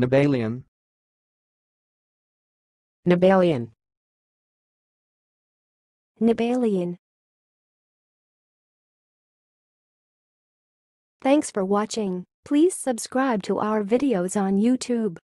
Nebalian. Nebalian. Nebalian. Thanks for watching. Please subscribe to our videos on YouTube.